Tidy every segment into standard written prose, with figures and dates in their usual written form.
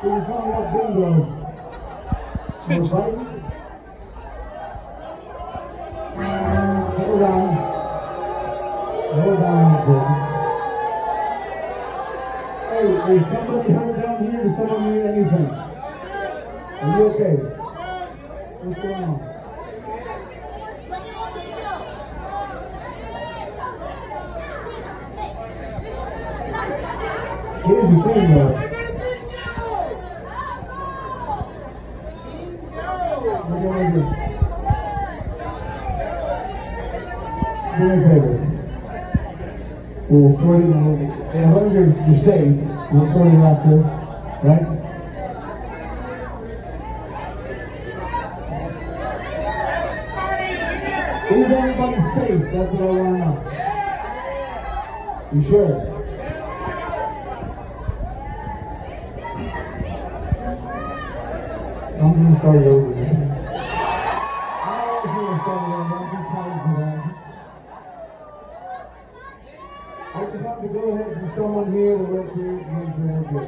There's a song about bingo. More fighting? Hold on. Hold on, sir. Hey, is somebody hurt down here? Does someone need anything? Are you okay? What's going on? Here's the thing, though. Do me a favor. We'll sort it out. As long as you're safe, we'll sort it after, right? Is everybody safe? That's what I want to know. You sure? I'm going to start it over again. I always want to start it over. I'm too tired for that. I just have to go ahead for someone here to work here to make sure we're good.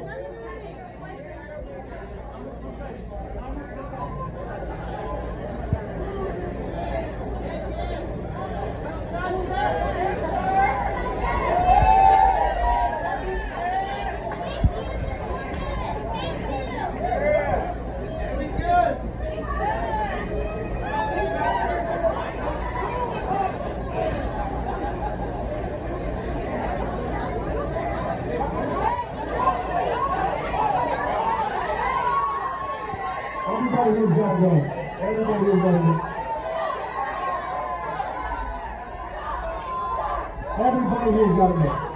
Everybody here's got to go. Everybody here's got to go. Everybody here's got to go.